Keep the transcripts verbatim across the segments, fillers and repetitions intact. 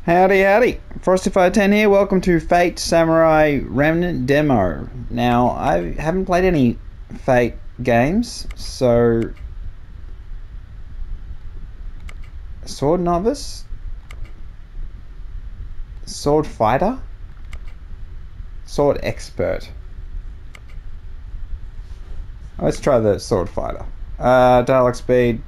Howdy, howdy. Frosty five ten here. Welcome to Fate Samurai Remnant demo. Now, I haven't played any Fate games, so Sword Novice, Sword Fighter, Sword Expert. Let's try the Sword Fighter. Uh, dialogue speed.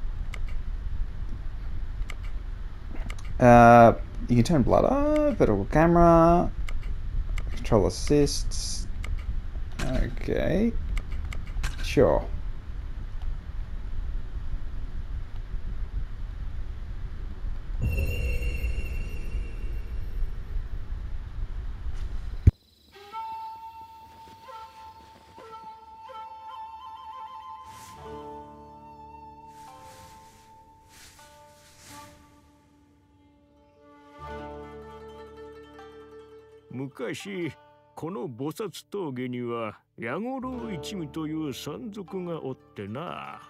Uh, you can turn blood off, vertical camera, control assists. Okay, sure. 昔この菩薩峠には八五郎一味という山賊がおってな。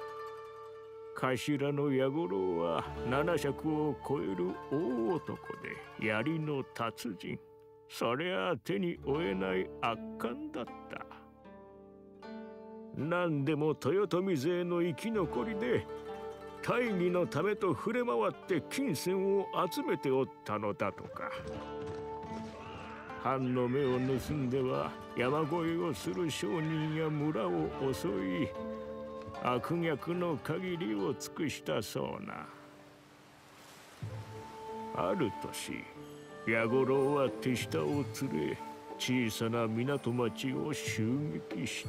頭の八五郎は七尺を超える大男で槍の達人。そりゃあ手に負えない圧巻だった。何でも豊臣勢の生き残りで大義のためと触れ回って金銭を集めておったのだとか。藩の目を盗んでは山越えをする商人や村を襲い、悪逆の限りを尽くしたそうな。ある年、八五郎は手下を連れ小さな港町を襲撃した。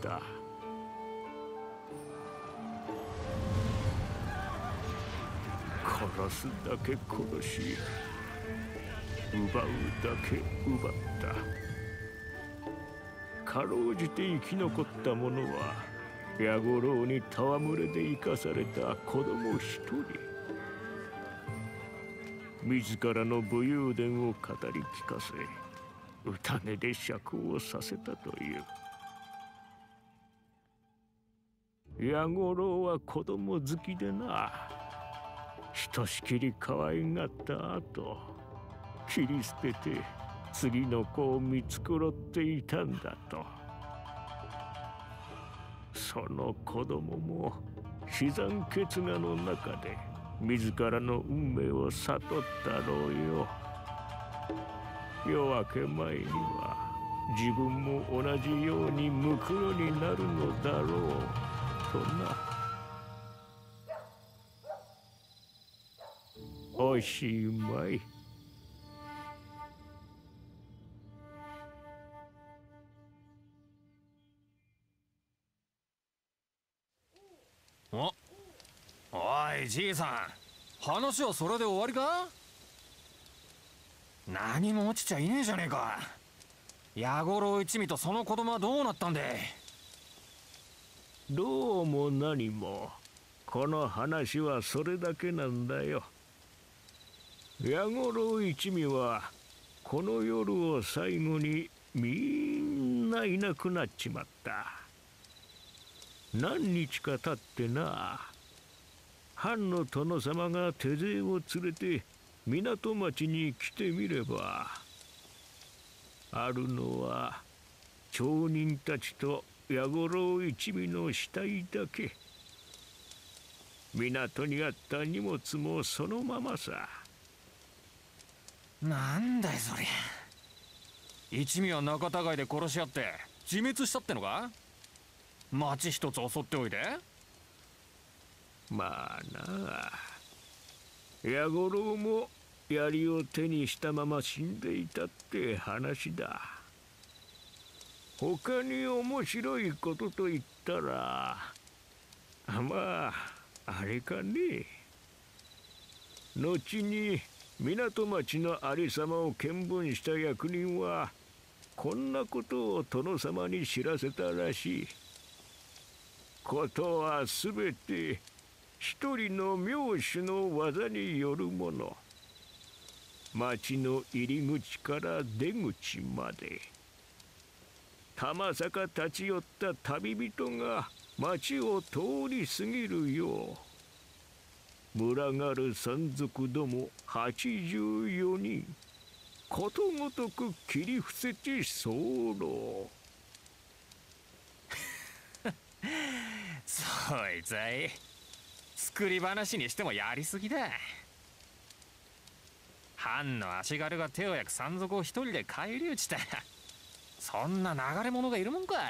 殺すだけ殺し、奪うだけ奪った。かろうじて生き残った者は八五郎に戯れで生かされた子供一人。自らの武勇伝を語り聞かせ、宴で釈をさせたという。八五郎は子供好きでな、ひとしきり可愛がった後切り捨てて次の子を見繕っていたんだと。その子供も死産血河の中で自らの運命を悟ったろうよ。夜明け前には自分も同じように無垢になるのだろうとな。おしまい。 お、おいじいさん、話はそれで終わりか？何も落ちちゃいねえじゃねえか。八五郎一味とその子供はどうなったんで？ どうも何もこの話はそれだけなんだよ。八五郎一味はこの夜を最後にみんないなくなっちまった。何日か経ってな、藩の殿様が手勢を連れて港町に来てみれば、あるのは町人たちと八五郎一味の死体だけ。港にあった荷物もそのままさ。 なんだよそりゃ。一味は仲違いで殺し合って自滅したってのか？町一つ襲っておいて。 まあなあ、八五郎も槍を手にしたまま死んでいたって話だ。他に面白いことと言ったら、まああれかね。後に港町のありさまを見聞した役人はこんなことを殿様に知らせたらしい。ことはすべて一人の名手の技によるもの。町の入り口から出口まで、たまさか立ち寄った旅人が町を通り過ぎるよ群がる山賊どもはちじゅうよにん、ことごとく切り伏せて候。 そいつはいい。作り話にしてもやりすぎだ。藩の足軽が手を焼く山賊を一人で返り討ちた。そんな流れ者がいるもんか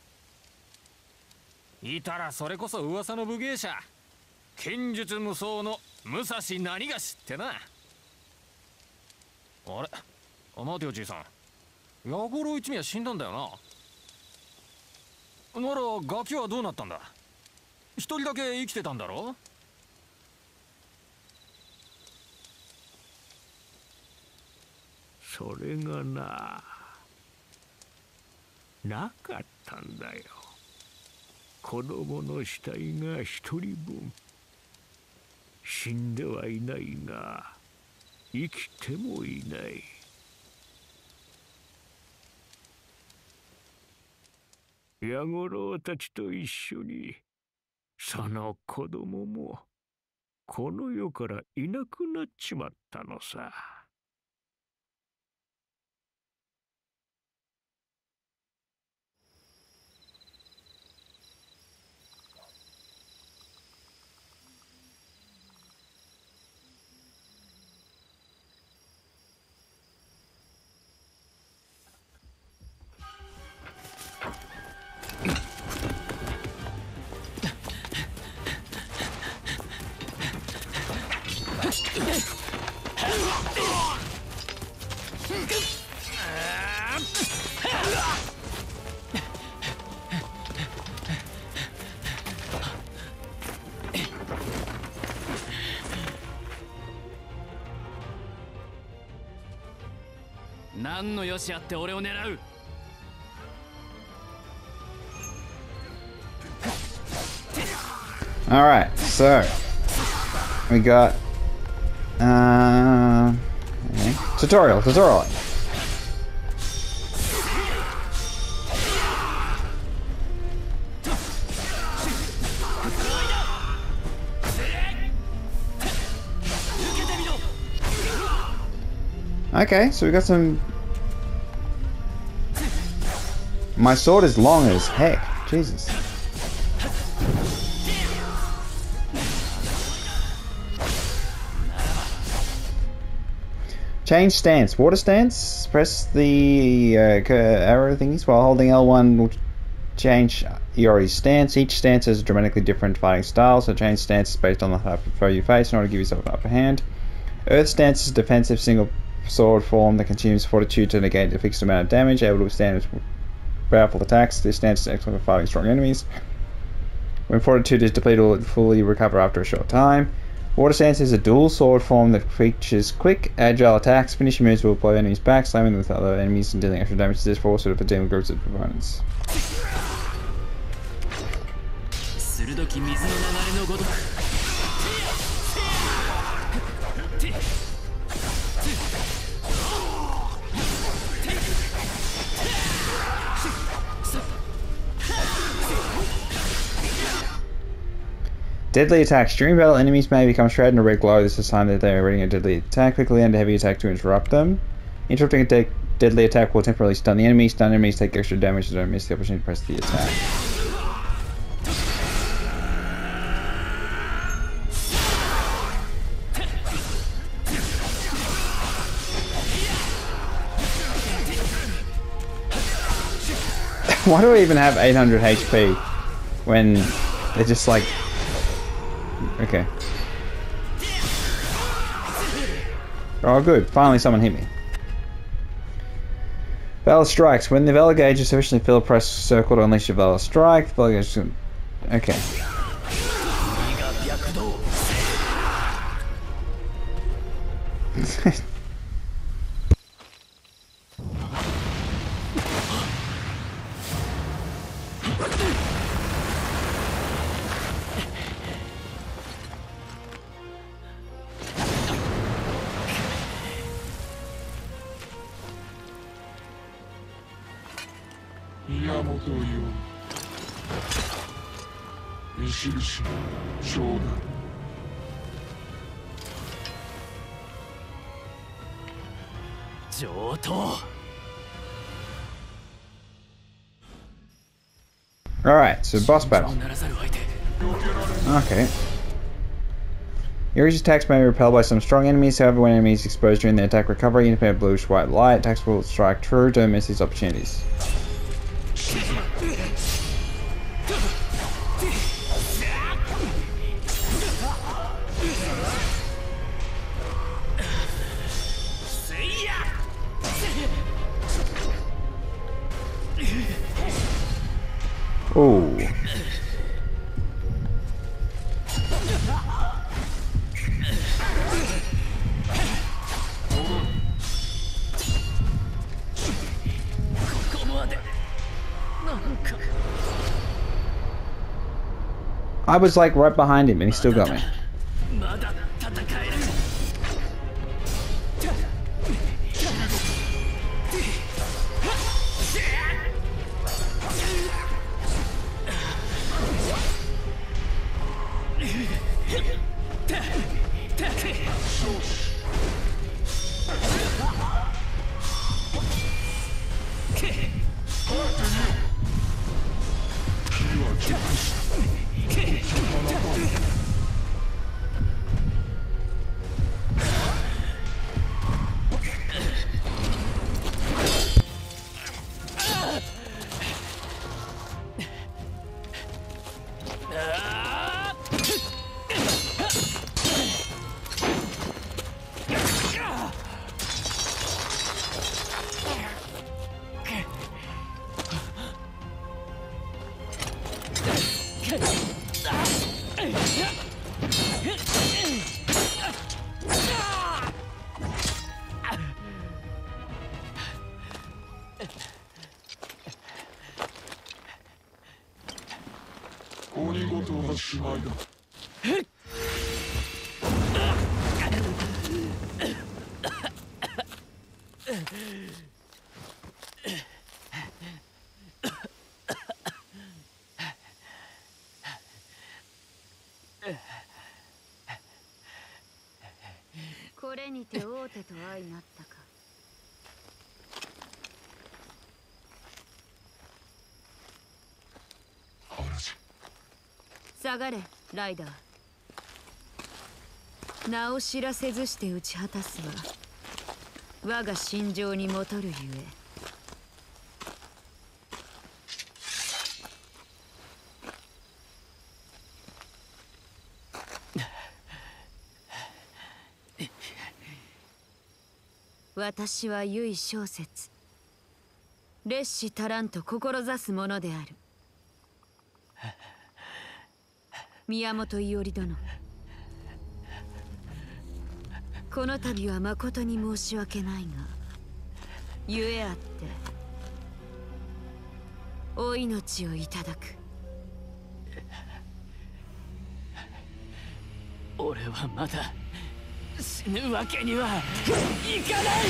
い。いたらそれこそ噂の武芸者、剣術無双の武蔵何がしってな。あれ、あ、待てよじいさん、八五郎一味は死んだんだよな。ならガキはどうなったんだ。一人だけ生きてたんだろ。 それがな、なかったんだよ。子供の死体が一人分。死んではいないが生きてもいない。弥五郎たちと一緒にその子供もこの世からいなくなっちまったのさ。 何のよしあって俺を狙う。 All right, so we got uh, okay. tutorial, tutorial. Okay, so we got some. My sword is long as heck. Jesus. Change stance. Water stance. Press the uh, arrow thingies while holding L one will change your stance. Each stance has a dramatically different fighting style, so change stance based on the type of foe you face in order to give yourself an upper hand. Earth stance is a defensive single sword form that consumes fortitude to negate a fixed amount of damage, able to withstand powerful attacks. This stance is excellent for fighting strong enemies. When fortitude is depleted, it will fully recover after a short time. Water stance is a dual sword form that features quick, agile attacks. Finishing moves will blow enemies back, slamming them with other enemies and dealing extra damage to this force for dealing with groups of opponents. Deadly attacks. During battle, enemies may become shrouded in a red glow. This is a sign that they are ready a deadly attack. Quickly end a heavy attack to interrupt them. Interrupting a de deadly attack will temporarily stun the enemy. Stun enemies take extra damage, so don't miss the opportunity to press the attack. Why do I even have eight hundred H P when they're just like... Okay. Oh good, finally someone hit me. Valor strikes. When the Valor gauge is sufficiently filled, press circle to unleash your Valor strike. The Valor gauge... Okay. 上等。 Alright, so boss battle. ならざる相手。 Okay. Yuri's attacks may be repelled by some strong enemies, however when enemies exposed during their attack recovery, independent bluish-white light, attacks will strike true, don't miss these opportunities. Ooh. I was like right behind him and he still got me. Honest. 下がれライダー。名を知らせずして打ち果たすは我が心情にもとるゆえ。私は唯小説烈士足らんと志すものである。宮本伊織殿、この度は誠に申し訳ないが、ゆえあってお命をいただく。 俺はまだ死ぬわけにはいかない。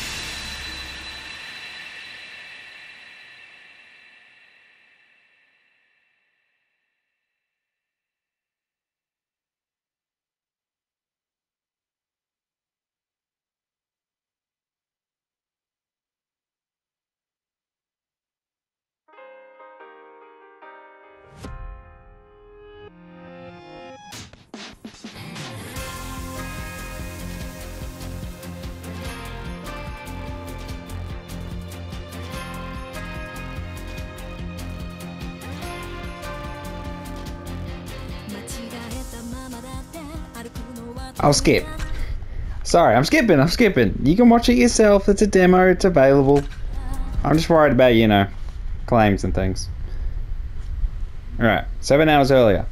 I'll skip. Sorry, I'm skipping, I'm skipping. You can watch it yourself, it's a demo, it's available. I'm just worried about, you know, claims and things. Alright, seven hours earlier.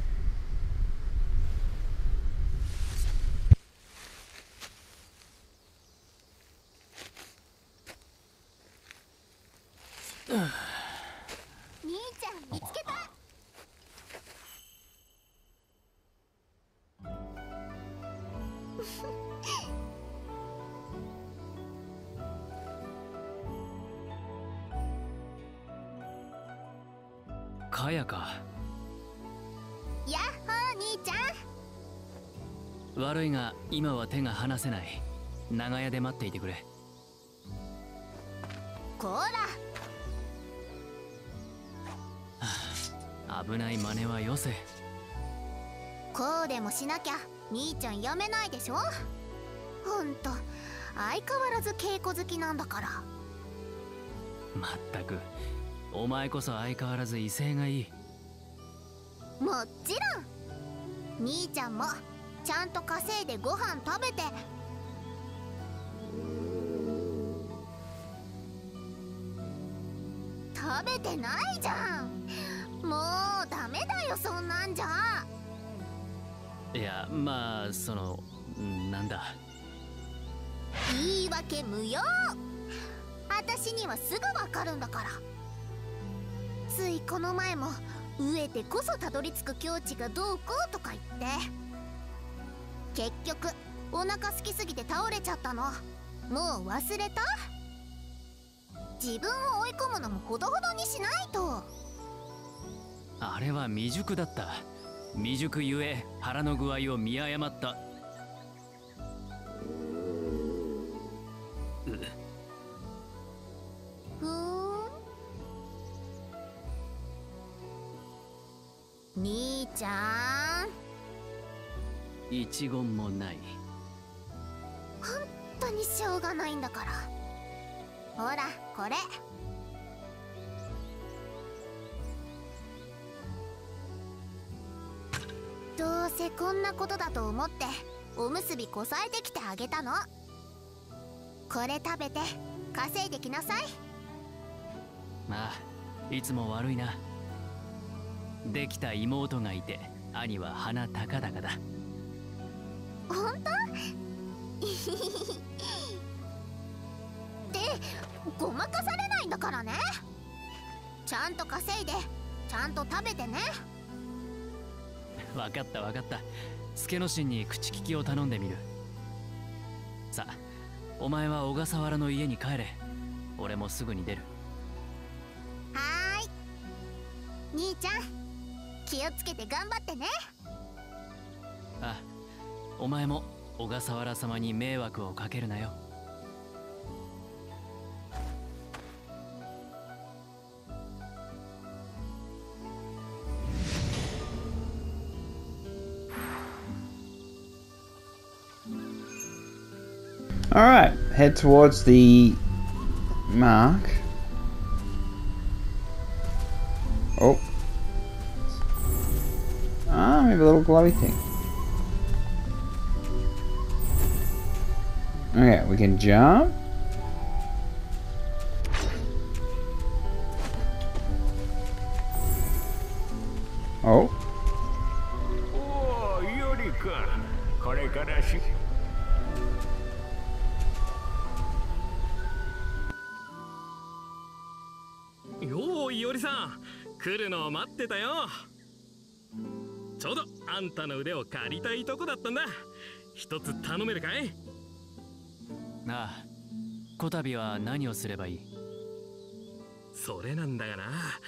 Oh. かやか。 やっほー兄ちゃん。 悪いが今は手が離せない。長屋で待っていてくれ。 こら。 危ない真似はよせ。 こうでもしなきゃ兄ちゃんやめないでしょ。ほんと相変わらず稽古好きなんだから。 まったくお前こそ相変わらず威勢がいい。 もちろん兄ちゃんもちゃんと稼いでご飯食べて。食べてないじゃん。もうダメだよそんなんじゃ。 いやまあそのなんだ。 言い訳無用。私にはすぐわかるんだから。ついこの前も飢えてこそたどり着く境地がどうこうとか言って結局お腹空きすぎて倒れちゃったの。もう忘れた？自分を追い込むのもほどほどにしないと。 あれは未熟だった。未熟ゆえ腹の具合を見誤った。 ふーん。兄ちゃん一言もない。 本当にしょうがないんだから。ほらこれ。どうせこんなことだと思っておむすびこさえてきてあげたの。これ食べて稼いできなさい。 まあいつも悪いな。できた妹がいて兄は鼻高々だ。 ほんと？でごまかされないんだからね。ちゃんと稼いでちゃんと食べてね。 わかったわかった。助之進に口利きを頼んでみる。さあお前は小笠原の家に帰れ。俺もすぐに出る。 はーい兄ちゃん気をつけて頑張ってね。 あ、お前も小笠原様に迷惑をかけるなよ。 Alright, head towards the mark. Oh. Ah, we have a little glowy thing. Okay, we can jump. Oh. おお、よりか。これからし。 よういおりさん、来るのを待ってたよ。ちょうどあんたの腕を借りたいとこだったんだ。一つ頼めるかい？ ああ、こたびは何をすればいい？ それなんだがな。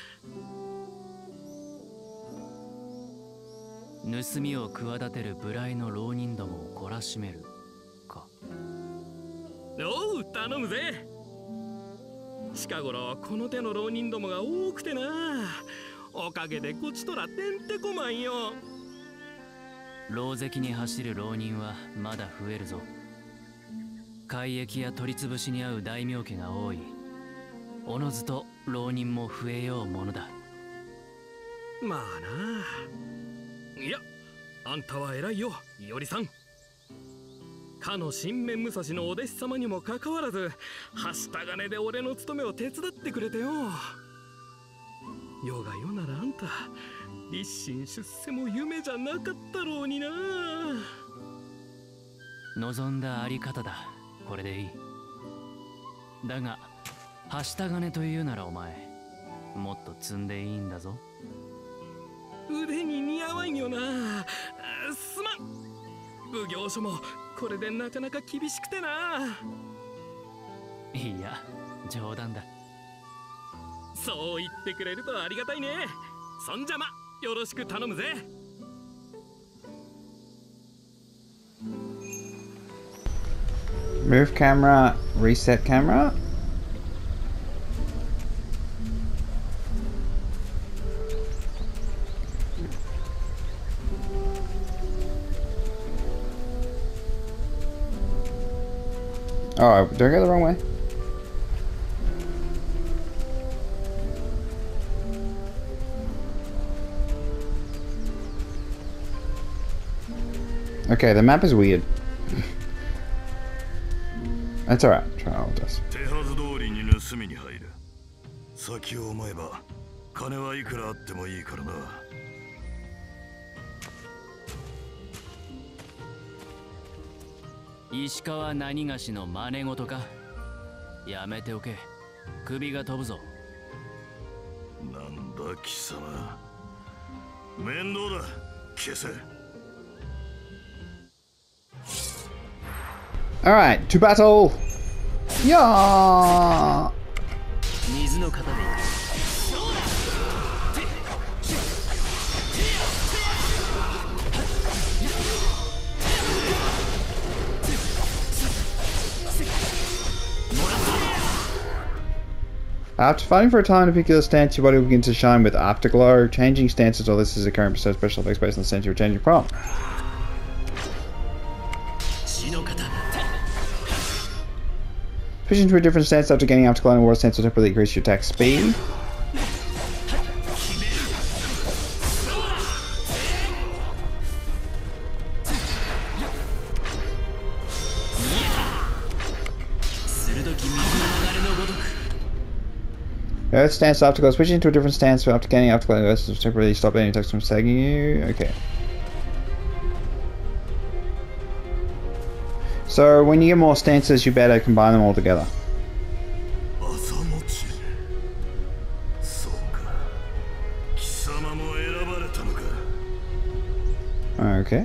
盗みを企てる無頼の浪人どもを懲らしめるか。 おう、頼むぜ。近頃この手の浪人どもが多くてな。おかげでこちとらてんてこまんよ。 狼藉に走る浪人はまだ増えるぞ。改易や取り潰しに遭う大名家が多い。おのずと浪人も増えようものだ。 まあな。いや、あんたは偉いよ、いおりさん。かの新面武蔵のお弟子様にもかかわらず、はした金で俺の務めを手伝ってくれてよ。世が世ならあんた、立身出世も夢じゃなかったろうにな。 望んだあり方だ。これでいい。だが、はした金というならお前、もっと積んでいいんだぞ。 腕に似合わんよな。すまん。奉行所もこれでなかなか厳しくてな。 いや、冗談だ。 そう言ってくれるとありがたいね。そんじゃま、よろしく頼むぜ。 Move camera, reset camera. Oh, did I go the wrong way? Okay, the map is weird. That's alright. Try all this. 手はず通りに盗みに入る。先を思えば金はいくらあってもいいからな。 石川何がしの真似事か。やめておけ。首が飛ぶぞ。 なんだ貴様。面倒だ。消せ。 Alright, to battle! Yeah! 水の型でいく。 After fighting for a time in a particular stance, your body will begin to shine with afterglow. Changing stances or this is a current percent special effects based on the stance you were changing from. Switching to a different stance after gaining afterglow in a water stance will temporarily increase your attack speed. Earth stance afterglow. Switching to a different stance after gaining afterglow. Earth will temporarily stop any attacks from sagging you. Okay. So when you get more stances, you better combine them all together. Okay.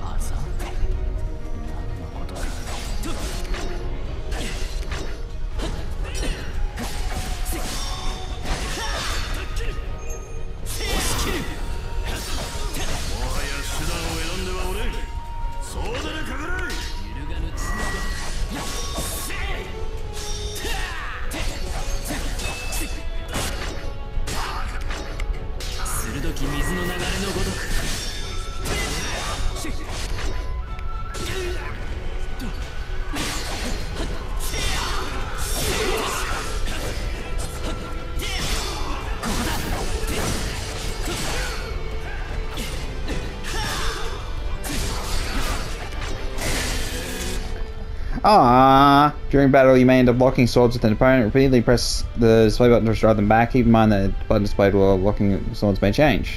Ah, during battle you may end up locking swords with an opponent. Repeatedly press the display button to drive them back. Keep in mind that the button displayed while locking swords may change.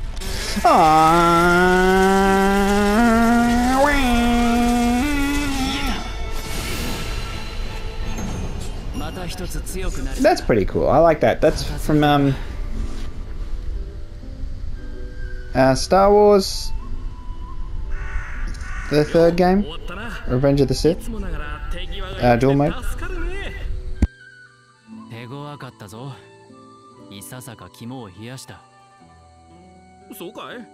That's pretty cool. I like that. That's from um uh, Star Wars, the third game, Revenge of the Sith, uh, dual mode. 手強かったぞ。いささか肝を冷やした。 そうかい？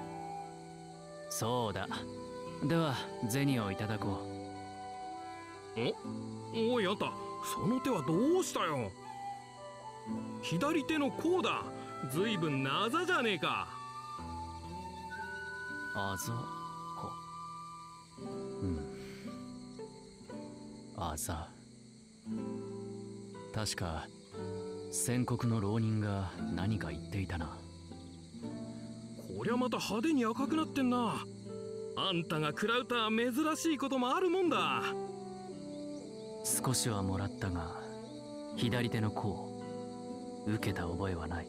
そうだ。では銭をいただこう。お、おいあんた、その手はどうしたよ。左手の甲だ。ずいぶんなざじゃねえか。 あざか。うん。あざ。確か宣告の浪人が何か言っていたな。 こりゃまた派手に赤くなってんな。あんたが食らうとは珍しいこともあるもんだ。 少しはもらったが、左手の甲受けた覚えはない。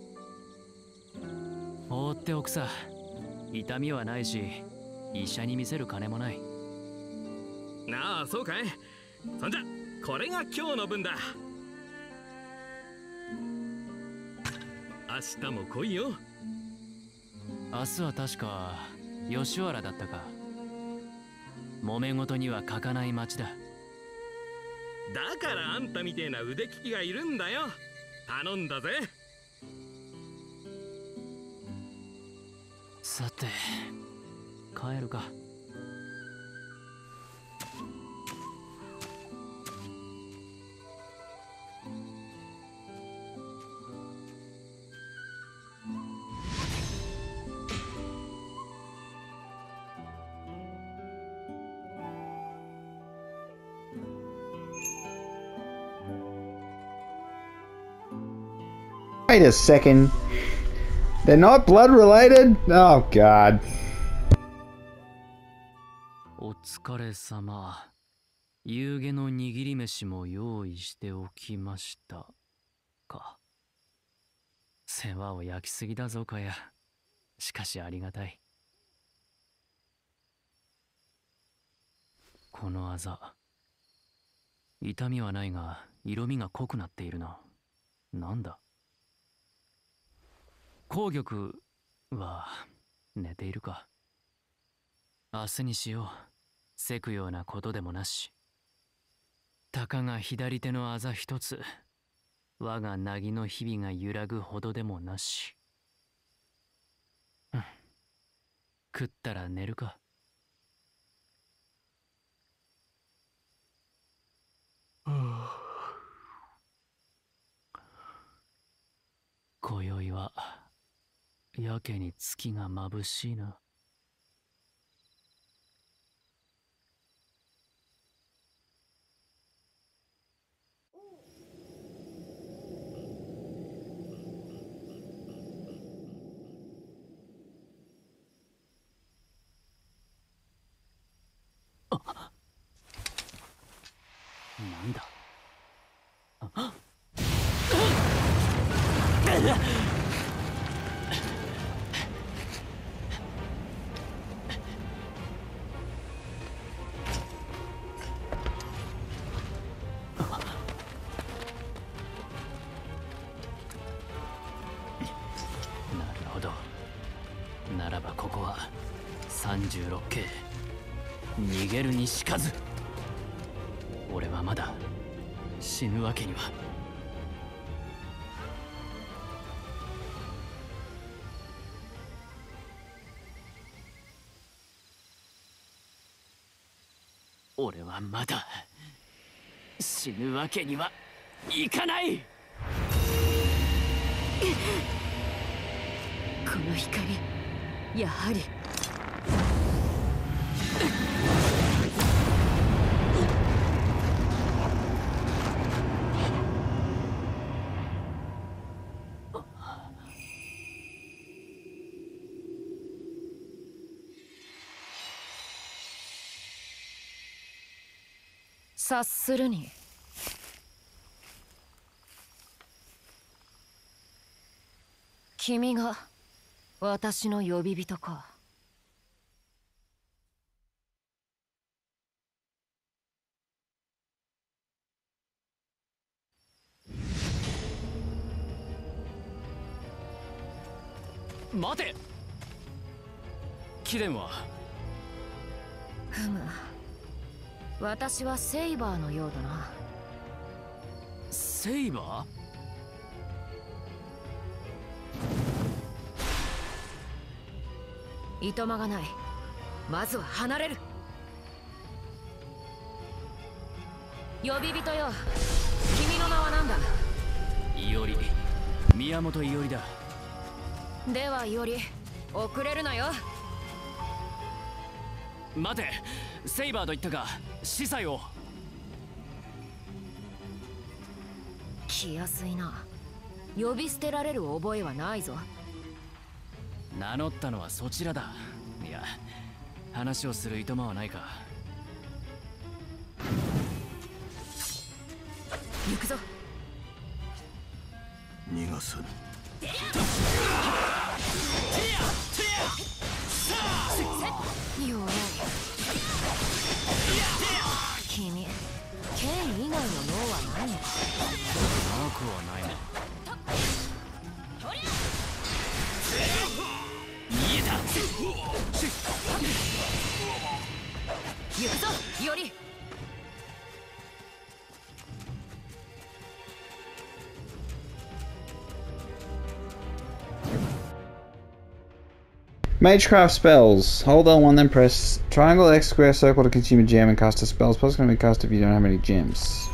放っておくさ。痛みはないし、医者に見せる金もない。 なあ、そうかい。そんじゃこれが今日の分だ。明日も来いよ。 明日は確か吉原だったか。揉め事には欠かない町だ。 だからあんたみてえな腕利きがいるんだよ。頼んだぜ。 さて帰るか。 Wait a second. They're not blood related? Oh god. お疲れ様。夕げの握り飯も用意しておきましたか。世話を焼きすぎだぞかや。しかしありがたい。このあざ、痛みはないが色味が濃くなっているな。なんだ。紅玉は寝ているか。明日にしよう。せくようなことでもなし。たかが左手のあざ一つ、我が凪の日々が揺らぐほどでもなし。うん、食ったら寝るか。今宵はやけに月が眩しいな。なんだ。あなるほど。ならばここはさんじゅうろっけい。逃げるにしかず。俺はまだ死ぬわけには。俺はまだ死ぬわけにはいかない。 この光、やはり察するに君が私の呼び人か。 待て。貴殿は。 ふむ、私はセイバーのようだな。 セイバー？いとまがない。まずは離れる。呼び人よ、君の名は何だ？ いおり。宮本いおりだ。 では、いおり、遅れるなよ。 待て。セイバーと言ったか。司祭を。 気安いな。呼び捨てられる覚えはないぞ。 名乗ったのはそちらだ。いや、話をするいとまはないか。 行くぞ。 逃がす。 弱い。君、剣以外の脳はないのか？ なくはないな。見えた。 行くぞ、いおり。 Magecraft spells. Hold L one, then press triangle, X, square, circle to consume a gem and cast a spell. Spells can be cast if you don't have any gems.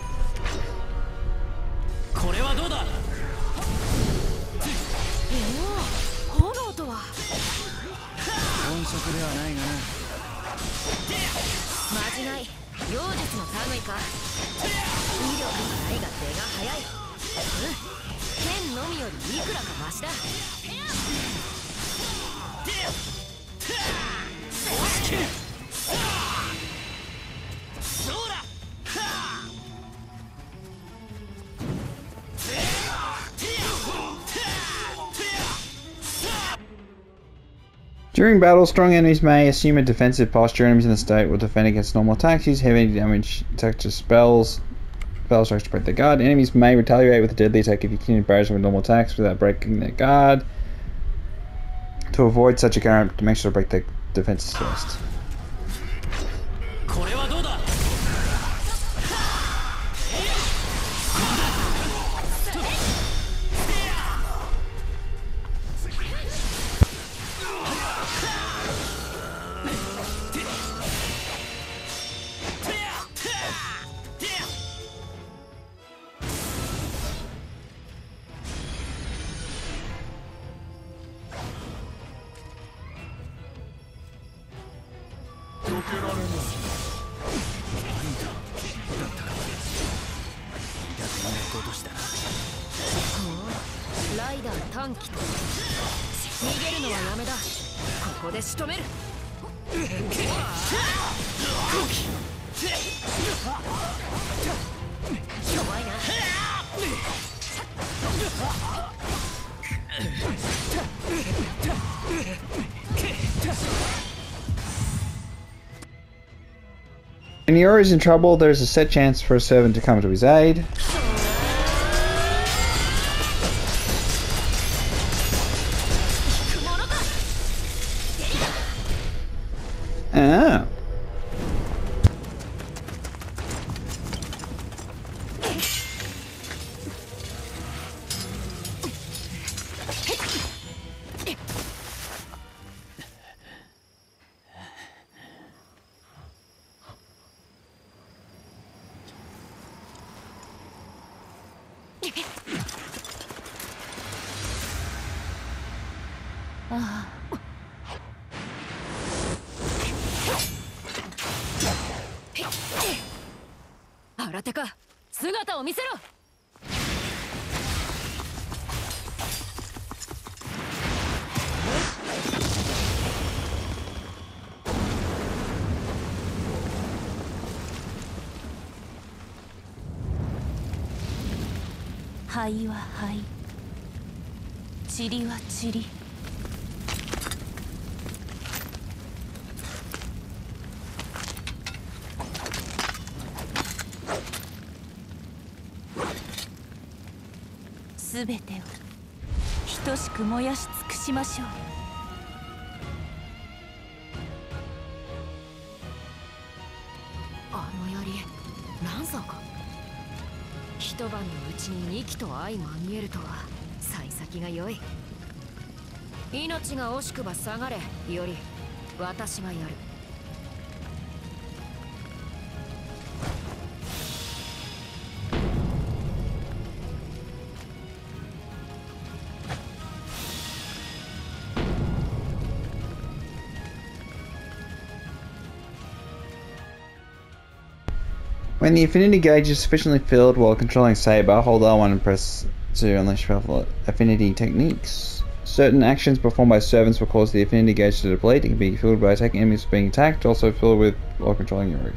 これはどうだ。 炎とは本職ではないがな。 まじない。妖術の類か。威力がないが出が早い。うん、剣のみよりいくらかマシだ。 During battle, strong enemies may assume a defensive posture. Enemies in the state will defend against normal attacks, use heavy damage such as spells, spell strikes to break their guard. Enemies may retaliate with a deadly attack if you continue barraging with normal attacks without breaking their guard. To avoid such a occurrence, make sure to break their defenses first. When Yuri is in trouble, there is a set chance for a servant to come to his aid. Ah. Ah. 新手か、姿を見せろ。灰は灰、塵は塵。すべてを等しく燃やし尽くしましょう。あの槍、ランサーか。一晩のうちににきと相まみえるとは幸先が良い。命が惜しくば下がれより私がやる。 When the affinity gauge is sufficiently filled while controlling Saber, hold R one and press to unleash powerful affinity techniques. Certain actions performed by servants will cause the affinity gauge to deplete. It can be filled by attacking enemies being attacked, also filled with while controlling Yuri.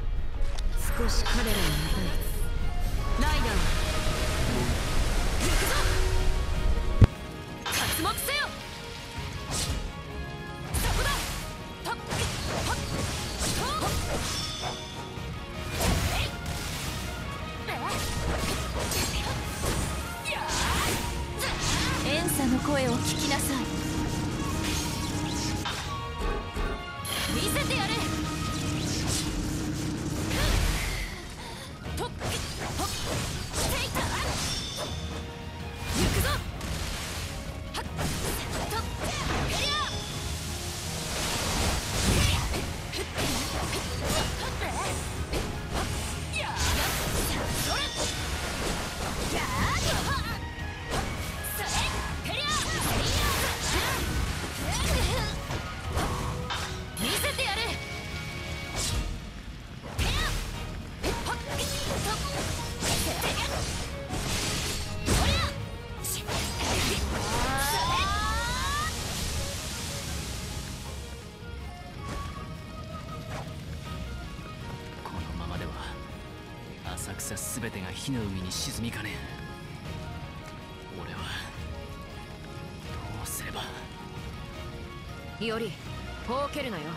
全てが火の海に沈みかねえ。俺はどうすれば。 よりほうけるなよ。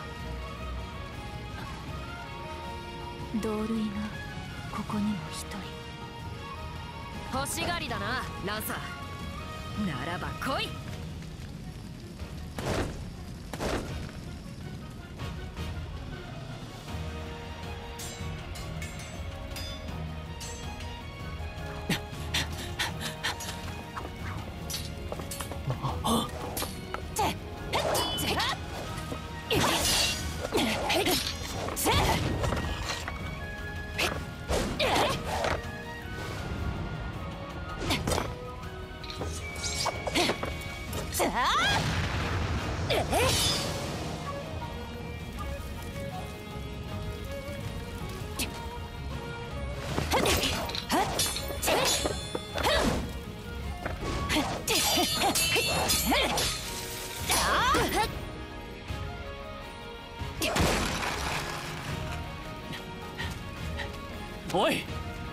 同類がここにも一人。 欲しがりだなランサー。ならば来い。 おい。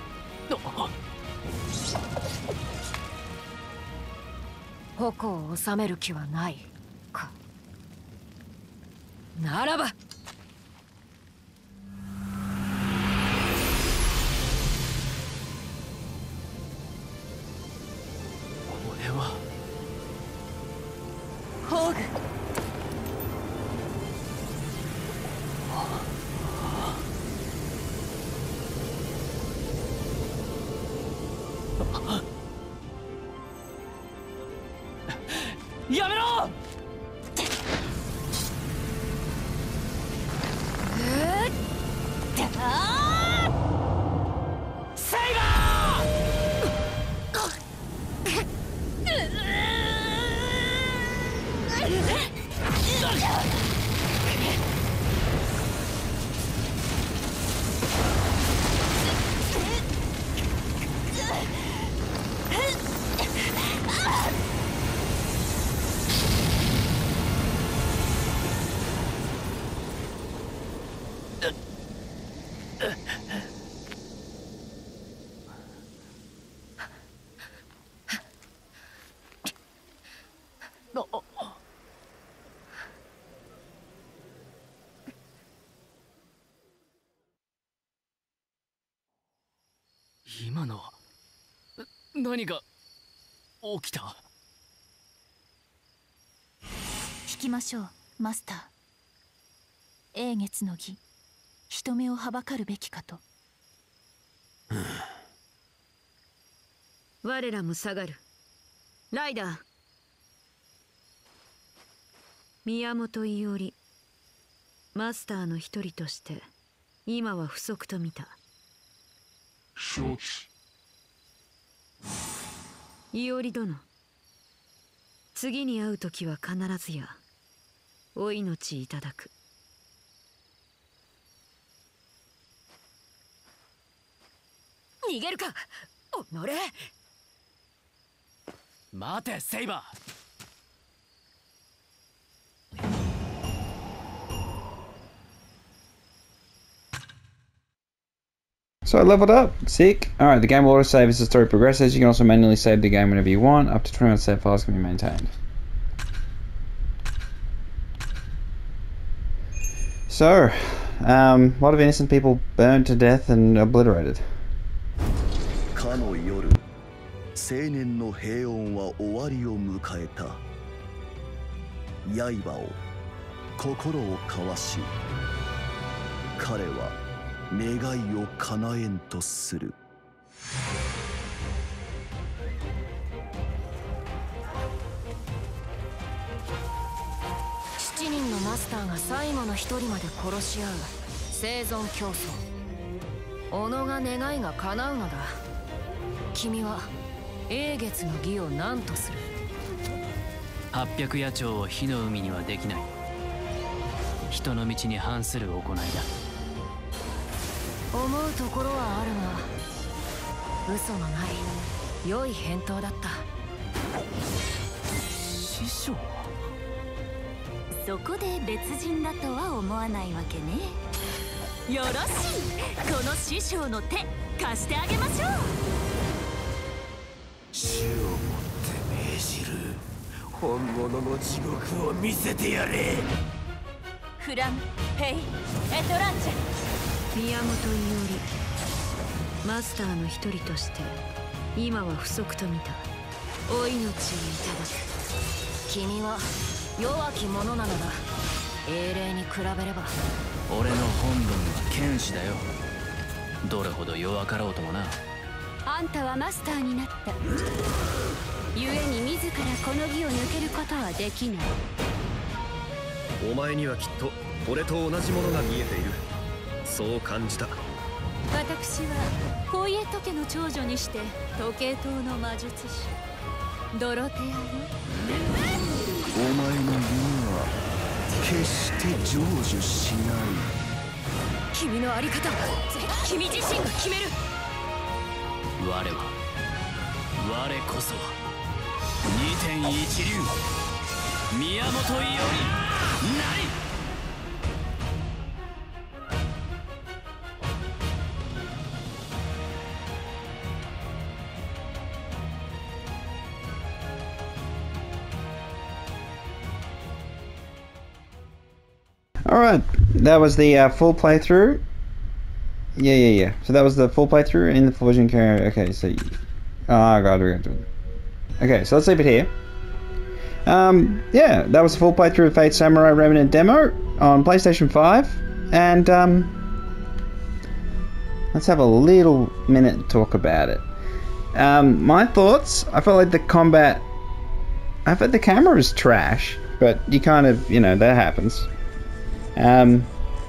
矛を収める気はないか。ならばこれはホーグ。 やめろ。セイバ今の何が起きた。 引きましょうマスター。英月の儀、人目をはばかるべきかと。 我らも下がる。ライダー宮本伊織、マスターの一人として今は不足と見た。 承知。 伊織殿、次に会う時は必ずやお命いただく。逃げるかおのれ。 待てセイバー。 So I leveled up. Sick. Alright, the game will autosave as the story progresses. You can also manually save the game whenever you want. Up to twenty-one save files can be maintained. So, um, a lot of innocent people burned to death and obliterated. かの夜、青年の平穏は終わりを迎えた。刃を、心を交わし、彼は願いを叶えんとする。 七人のマスターが最後の一人まで殺し合う生存競争。己が願いが叶うのだ。君は英月の儀を何とする。 八百野鳥を火の海にはできない。人の道に反する行いだ。 思うところはあるが、嘘のない良い返答だった。 師匠。 そこで別人だとは思わないわけね。よろしい、この師匠の手貸してあげましょう。 死をもって命じる。本物の地獄を見せてやれ。 フラム、ヘイ、エトランチェ。 宮本伊織、マスターの一人として今は不足と見た。お命をいただく。君は弱き者なのだ。英霊に比べれば。 俺の本分は剣士だよ。どれほど弱かろうともな。 あんたはマスターになった。故に自らこの義を抜けることはできない。 お前にはきっと俺と同じものが見えている。そう感じた。 私はコイエット家の長女にして時計塔の魔術師ドロテアよ。 お前の夢は決して成就しない。 君のあり方は君自身が決める。 我は我こそはにてん一流宮本伊織なり。 Alright, that was the uh, full playthrough. Yeah, yeah, yeah. So that was the full playthrough in the full version carrier. Okay, so... Oh god, we're gonna do it. Okay, so let's leave it here. Um, yeah, that was the full playthrough of Fate Samurai Remnant demo on PlayStation five. And, um... let's have a little minute to talk about it. Um, my thoughts, I felt like the combat... I felt the camera is trash, but you kind of, you know, that happens. Um,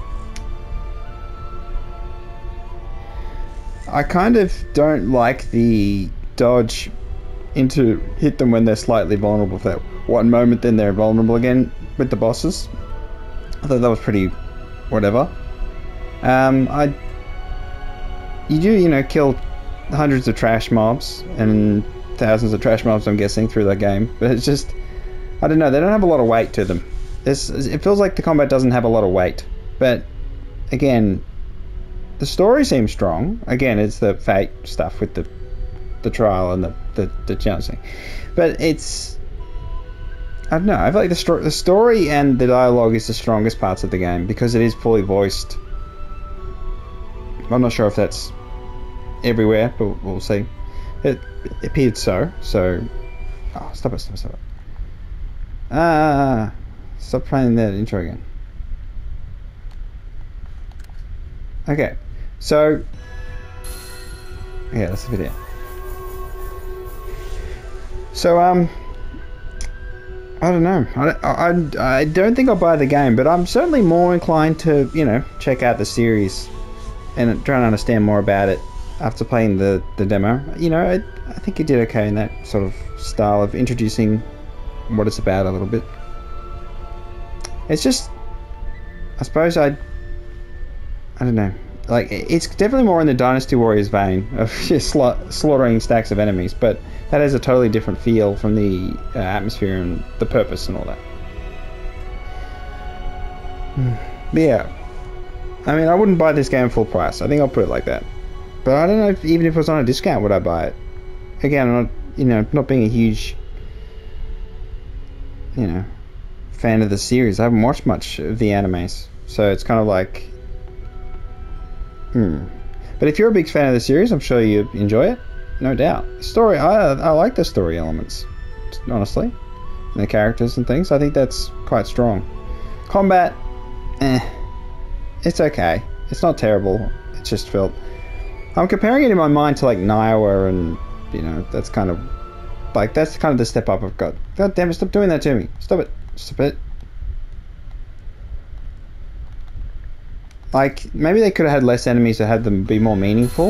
I kind of don't like the dodge into hit them when they're slightly vulnerable for that one moment, then they're vulnerable again with the bosses. I thought that was pretty whatever. Um, I you do, you know, kill hundreds of trash mobs and thousands of trash mobs, I'm guessing, through that game, but it's just, I don't know, they don't have a lot of weight to them. It's, it feels like the combat doesn't have a lot of weight, but again, the story seems strong. Again, it's the Fate stuff with the the trial and the the, the chancing, but it's, I don't know. I feel like the story, the story and the dialogue is the strongest parts of the game because it is fully voiced. I'm not sure if that's everywhere, but we'll see. It, it appeared so. So, oh, stop it! Stop it! Stop it! Ah. Stop playing that intro again. Okay, so yeah, that's the video. So um, I don't know. I, I, I don't think I'll buy the game, but I'm certainly more inclined to, you know, check out the series and try and understand more about it after playing the the demo. You know, I, I think it did okay in that sort of style of introducing what it's about a little bit. It's just, I suppose I, I don't know, like, it's definitely more in the Dynasty Warriors vein of just sla slaughtering stacks of enemies, but that has a totally different feel from the uh, atmosphere and the purpose and all that. But yeah, I mean, I wouldn't buy this game full price. I think I'll put it like that. But I don't know if, even if it was on a discount, would I buy it? Again, I'm not, you know, not being a huge, you know, fan of the series. I haven't watched much of the animes, so it's kind of like, hmm. But if you're a big fan of the series, I'm sure you enjoy it, no doubt. Story, I I like the story elements, honestly, and the characters and things. I think that's quite strong. Combat, eh, it's okay. It's not terrible. It just felt, I'm comparing it in my mind to like Niowa, and you know, that's kind of like, that's kind of the step up I've got. God damn it! Stop doing that to me. Stop it. Stop it. Like, maybe they could have had less enemies to have them be more meaningful.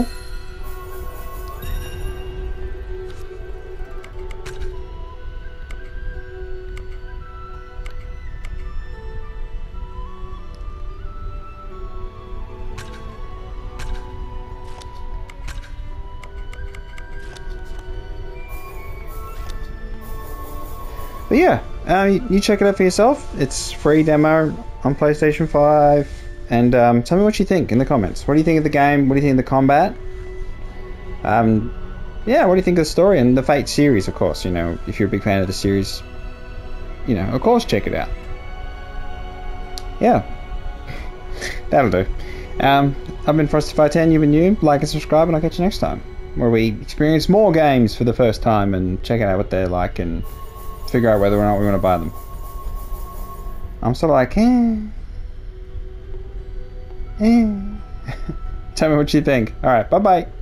But yeah, uh, you, you check it out for yourself. It's free demo on PlayStation five. And um, tell me what you think in the comments. What do you think of the game? What do you think of the combat? Um, yeah, what do you think of the story and the Fate series? Of course, you know, if you're a big fan of the series, you know, of course, check it out. Yeah, that'll do. Um, I've been Frosty five ten. You've been new. Like and subscribe, and I'll catch you next time, where we experience more games for the first time and check out what they're like and figure out whether or not we want to buy them. I'm sort of like, eh, eh. Tell me what you think. All right, bye bye.